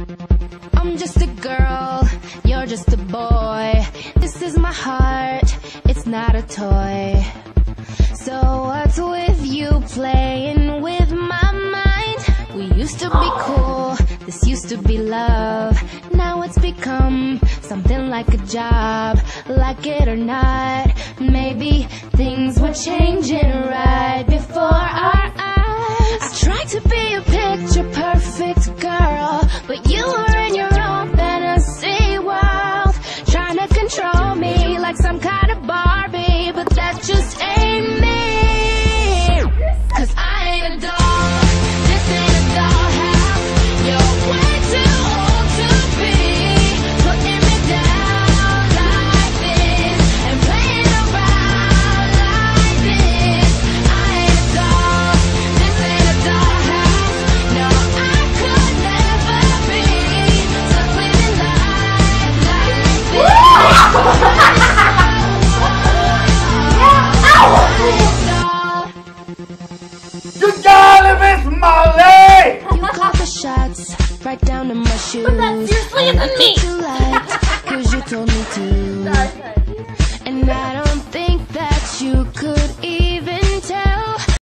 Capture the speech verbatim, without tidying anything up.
I'm just a girl, you're just a boy. This is my heart, it's not a toy. So what's with you playing with my mind? We used to be cool, this used to be love. Now it's become something like a job. Like it or not, maybe things were changing right before our eyes. I tried to be a picture perfect girl, but you were in your own fantasy world, trying to control me like some kind of Barbie, but that just ain't me. Cause I ain't a doll, this ain't a dollhouse. You're way too old to be putting me down like this and playing around like this. I ain't a doll, this ain't a dollhouse. No, I could never be stuck living life like this. You got it, Miss Molly! You called the shots right down to my shoes. But that seriously isn't me! You liked, cause you told me to.